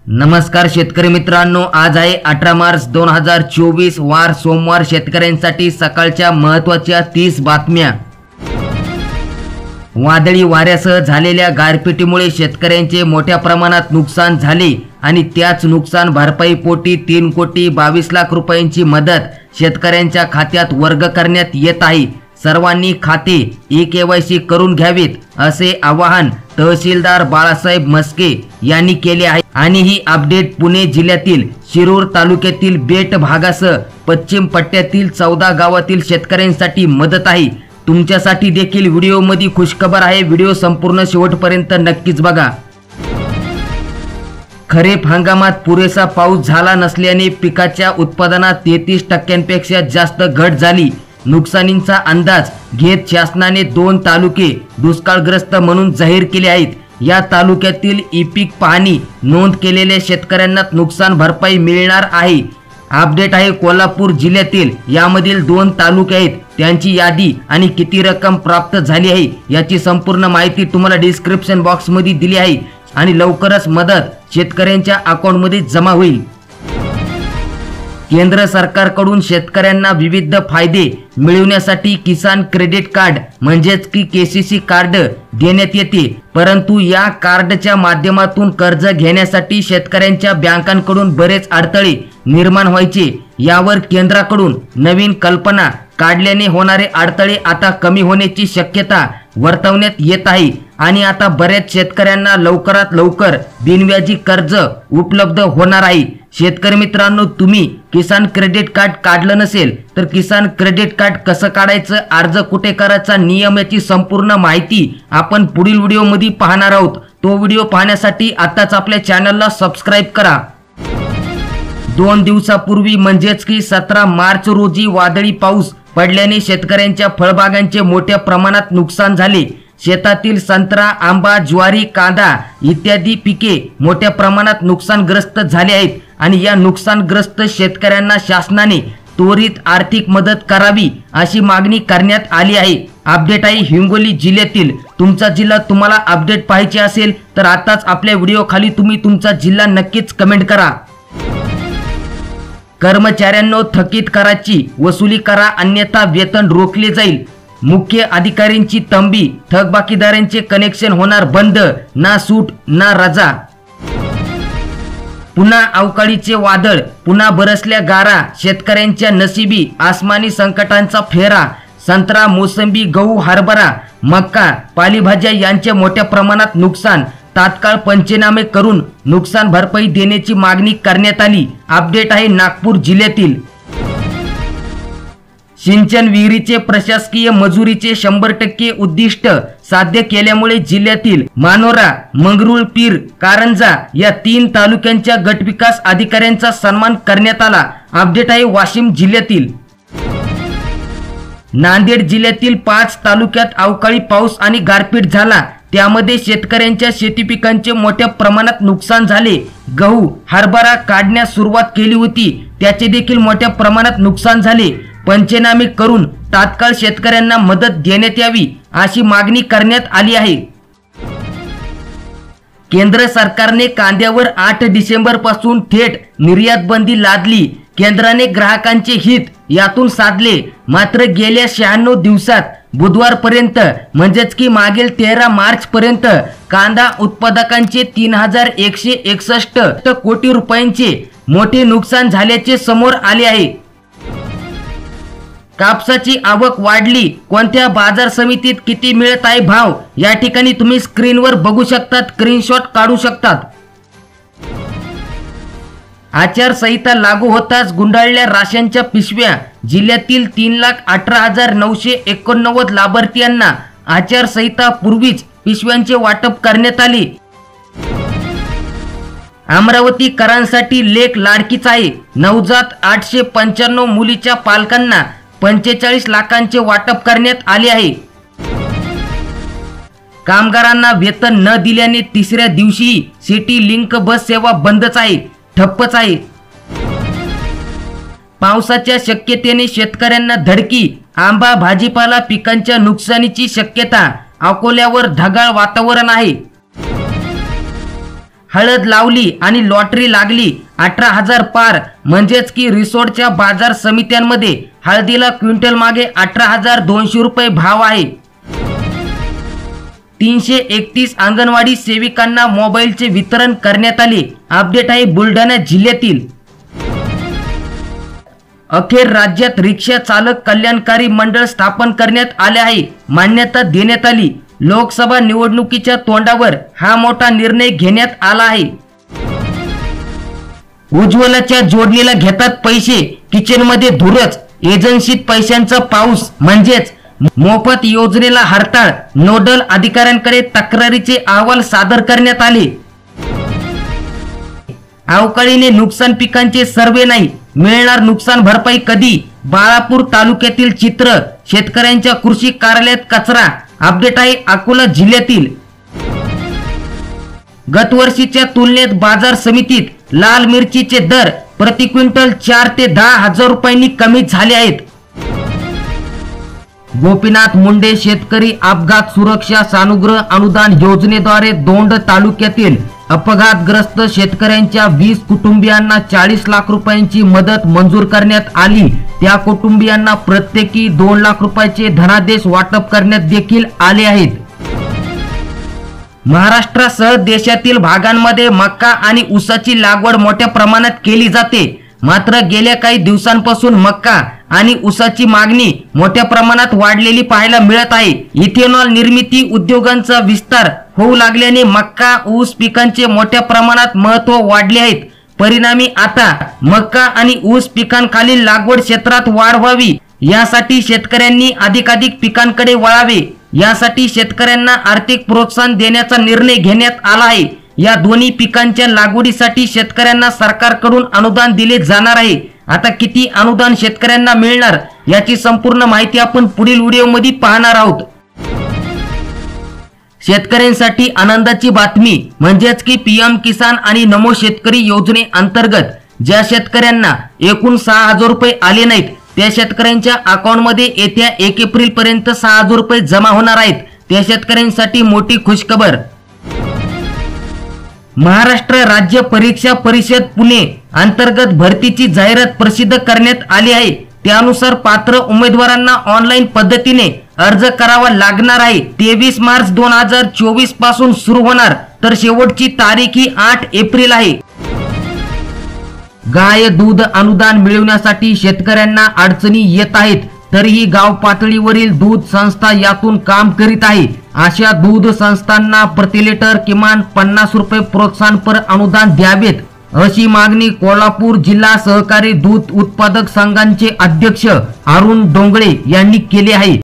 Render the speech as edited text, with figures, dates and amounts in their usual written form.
नमस्कार शेतकरी मित्रांनो, आज आहे 18 मार्च 2024 वार सोमवार। शेतकऱ्यांसाठी सकाळच्या महत्त्वाच्या 30 बातम्या। वादळी वाऱ्यासह झालेल्या गारपिटीमुळे शेतकऱ्यांचे मोठ्या प्रमाणात नुकसान झाले आणि त्याच नुकसान भरपाई पोटी 3,22,00,000 रुपयांची मदत शेतकऱ्यांच्या खात्यात वर्ग करण्यात येत आहे। सर्वांनी खाते ई-केवायसी करून घ्यावीत असे आवाहन तहसीलदार बाळासाहेब मस्के यांनी केले आहे। आणि ही अपडेट पुणे जिल्ह्यातील शिरूर तालुक्यातील बेट भागासह पश्चिम पट्ट्यातील 14 गावातील शेतकऱ्यांसाठी मदत आहे। तुमच्यासाठी देखील व्हिडिओमध्ये खुशखबर आहे। व्हिडिओ संपूर्ण शेवटपर्यंत नक्कीच बघा। खरीप हंगामात पुरेसा पाऊस झाला नसल्याने पिकाच्या उत्पादनात 33% जास्त घट झाली। नुकसानीचा अंदाज घेत शासनाने 2 तालुके दुष्काळग्रस्त म्हणून जाहीर केले आहेत। या तालुक्यातील ई-पीक पाहणी नोंद केलेल्या शेतकऱ्यांना नुकसान भरपाई मिळणार आहे। अपडेट आहे कोल्हापूर जिल्ह्यातील यामधील 2 तालुके आहेत, त्यांची यादी आणि किती रक्कम प्राप्त झाली आहे याची संपूर्ण माहिती तुम्हाला डिस्क्रिप्शन बॉक्स मध्ये दिली आहे आणि लवकरच मदत शेतकऱ्यांच्या अकाउंटमध्ये जमा होईल। केंद्र सरकारकडून शेतकऱ्यांना विविध फायदे मिळवण्यासाठी किसान क्रेडिट कार्ड म्हणजेच की केसीसी कार्ड देण्यात येते, परंतु या कार्डच्या माध्यमातून कर्ज घेण्यासाठी शेतकऱ्यांच्या बँकांकडून बरेच अडथळे निर्माण व्हायचे। यावर केंद्राकडून नवीन कल्पना काढल्याने होणारे अडथळे आता कमी होण्याची शक्यता वर्तवण्यात येत आहे आणि आता बऱ्याच शेतकऱ्यांना लवकरात लवकर बिनव्याजी कर्ज उपलब्ध होणार आहे। शेतकरी मित्रांनो, तुम्ही किसान क्रेडिट कार्ड काढलं नसेल तर किसान क्रेडिट कार्ड कसं काढायचं, अर्ज कुठे करायचा, नियम याची संपूर्ण माहिती आपण पुढील व्हिडिओमध्ये पाहणार आहोत। तो व्हिडिओ पाहण्यासाठी आताच आपल्या चॅनलला सबस्क्राइब करा। 2 दिवसापूर्वी म्हणजेच की 17 मार्च रोजी वादळी पाऊस पडल्याने शेतकऱ्यांच्या फळबागांचे मोठ्या प्रमाणात नुकसान झाले। शेतातील संत्रा, आंबा, ज्वारी, कांदा इत्यादी पिके मोठ्या प्रमाणात नुकसानग्रस्त झाली आहेत आणि या नुकसानग्रस्त शेतकऱ्यांना शासनाने त्वरित आर्थिक मदत करावी अशी मागणी करण्यात आली आहे। अपडेट आहे हिंगोली जिल्ह्यातील। तुमचा जिल्हा तुम्हाला अपडेट पाहायचे असेल तर आताच आपल्या व्हिडिओ खाली तुम्ही तुमचा जिल्हा नक्कीच कमेंट करा। कर्मचाऱ्यांनो, थकीत कराची वसुली करा अन्यथा वेतन रोखले जाईल। मुख्य अधिकाऱ्यांची तंबी, थकबाकीदारांचे कनेक्शन होणार बंद, ना सूट ना रजा। पुन्हा अवकाळीचे वादळ, पुन्हा बरसल्या गारा, शेतकऱ्यांच्या नशिबी आसमानी संकटांचा फेरा। संत्रा, मोसंबी, गहू, हरभरा, मक्का, पालेभाज्या यांचे मोठ्या प्रमाणात नुकसान। तात्काळ पंचनामे करून नुकसान भरपाई देण्याची मागणी करण्यात आली। अपडेट आहे नागपूर जिल्ह्यातील। सिंचन विहिरीचे प्रशासकीय मजुरीचे 100% उद्दिष्ट साध्य केल्यामुळे जिल्ह्यातील मानोरा, मंगरुळपीर, कारंजा या 3 तालुक्यांच्या गटविकास अधिकाऱ्यांचा सन्मान करण्यात आला। अपडेट आहे वाशिम जिल्ह्यातील। नांदेड जिल्ह्यातील 5 तालुक्यात अवकाळी पाऊस आणि गारपीट झाला, त्यामध्ये शेतकऱ्यांच्या शेती पिकांचे मोठ्या प्रमाणात नुकसान झाले। गहू, हरभरा काढण्यास सुरुवात केली होती, त्याचे देखील मोठ्या प्रमाणात नुकसान झाले। पंचनामे करून तात्काळ शेतकऱ्यांना मदत देण्यात यावी अशी मागणी करण्यात आली आहे। केंद्र सरकारने कांद्यावर 8 डिसेंबर पासून थेट निर्यात बंदी लादली। केंद्राने ग्राहकांचे हित यातून साधले, मात्र गेल्या 96 दिवसात बुधवारपर्यंत म्हणजेच की मागील 13 मार्च पर्यंत कांदा उत्पादकांचे 3,161 कोटी रुपयांचे मोठे नुकसान झाल्याचे समोर आले आहे। कापसाची आवक वाढली, कोणत्या बाजार समितीत किती मिळत आहे भाव या ठिकाणी तुम्ही स्क्रीनवर बघू शकतात, स्क्रीनशॉट काढू शकतात। आचारसंहिता लागू होताच गुंडाळल्या राशनच्या पिशव्या। जिल्ह्यातील 3,18,989 लाभार्थ्यांना आचारसंहिता पूर्वीच पिशव्यांचे वाटप करण्यात आले। अमरावतीकरांसाठी लेख लाडकीच आहे। नवजात 895 मुलीच्या पालकांना 45 लाखांचे वाटप करण्यात आले आहे। कामगारांना वेतन न दिल्याने 3ऱ्या दिवशी सिटी लिंक बस सेवा बंदच आहे, ठप्पच आहे। पावसाच्या शक्यतेने शेतकऱ्यांना धडकी, आंबा भाजीपाला पिकांच्या नुकसानीची शक्यता। अकोल्यावर ढगाळ वातावरण आहे। हळद लावली आणि लॉटरी लागली 18,000 पार, म्हणजेच की रिसोडच्या बाजार समित्यांमध्ये हळदीला क्विंटल मागे 18,200 रुपये भाव आहे। 331 अंगणवाडी सेविकांना मोबाईलचे वितरण करण्यात आले। अपडेट आहे बुलढाणा जिल्ह्यातील। अखेर राज्यात रिक्षा चालक कल्याणकारी मंडळ स्थापन करण्यात आले आहे, मान्यता देण्यात आली। लोकसभा निवडणुकीच्या तोंडावर हा मोठा निर्णय घेण्यात आला आहे। उज्ज्वलाच्या जोडणीला घेतात पैसे, किचनमध्ये धुरच, एजन्सीत पैशांचा पाऊस, म्हणजेच मोफत योजनेला हरताळ। नोडल अधिकाऱ्यांकडे तक्रारीचे अहवाल सादर करण्यात आले। अवकाळीने नुकसान पिकांचे सर्वे नाही, मिळणार नुकसान भरपाई कधी? बाळापूर तालुक्यातील चित्र, शेतकऱ्यांच्या कृषी कार्यालयात कचरा। अपडेट आहे अकोला जिल्ह्यातील। गतवर्षीच्या तुलनेत बाजार समितीत लाल मिरचीचे दर प्रति क्विंटल 4 ते 10 हजार रुपयांनी कमी झाले आहेत। गोपीनाथ मुंडे शेतकरी अपघात सुरक्षा सानुग्रह अनुदान योजनेद्वारे दोंड तालुक्यातील अपघातग्रस्त शेतकऱ्यांच्या 20 कुटुंबियांना 40 लाख रुपयांची मदत मंजूर करण्यात आली। त्या कुटुंबियांना प्रत्येकी 2 लाख रुपयाचे धनादेश वाटप करण्यात देखील आले आहेत। महाराष्ट्रासह देशातील भागांमध्ये मका आणि ऊसाची लागवड मोठ्या प्रमाणात केली जाते, मात्र गेल्या काही दिवसांपासून मका आणि ऊसाची मागणी मोठ्या प्रमाणात वाढलेली पाहायला मिळत आहे। इथेनॉल निर्मिती उद्योगांचा विस्तार होऊ लागल्याने मका ऊस पिकांचे मोठ्या प्रमाणात महत्त्व वाढले आहेत। परिणामी आता मका आणि ऊस पिकांखालील लागवड क्षेत्रात वाढ व्हावी, यासाठी शेतकऱ्यांनी अधिकाधिक पिकांकडे वळावे, यासाठी शेतकऱ्यांना आर्थिक प्रोत्साहन देण्याचा निर्णय घेण्यात आला आहे। या दोन्ही पिकांच्या लागवडीसाठी शेतकऱ्यांना सरकारकडून अनुदान दिले जाणार आहे। आता किती अनुदान शेतकऱ्यांना मिळणार याची संपूर्ण माहिती आपण पुढील व्हिडिओमध्ये पाहणार आहोत। शेतकऱ्यांसाठी आनंदाची बातमी, म्हणजेच की पीएम किसान आणि नमो शेतकरी योजने अंतर्गत ज्या शेतकऱ्यांना एकूण 6,000 रुपये आले नाहीत, त्या शेतकऱ्यांच्या अकाउंटमध्ये येत्या 1 एप्रिल पर्यंत 6,000 रुपये जमा होणार आहेत। त्या शेतकऱ्यांसाठी मोठी खुशखबर। महाराष्ट्र राज्य परीक्षा परिषद पुणे अंतर्गत भरतीची जाहिरात प्रसिद्ध करण्यात आली आहे। त्यानुसार पात्र उमेदवारांना ऑनलाईन पद्धतीने अर्ज करावा लागणार आहे। 23 मार्च 2024 पासून सुरू होणार, तर शेवटची तारीख ही 8 एप्रिल आहे। गाय दूध अनुदान मिळवण्यासाठी शेतकऱ्यांना अडचणी येत आहेत, तरीही गाव पातळीवरील दूध संस्था यातून काम करीत आहे। अशा दूध संस्थांना प्रति लिटर किमान 50 रुपये प्रोत्साहनपर अनुदान द्यावेत, अशी मागणी कोल्हापूर जिल्हा सहकारी दूध उत्पादक संघाचे अध्यक्ष अरुण डोंगळे यांनी केली आहे।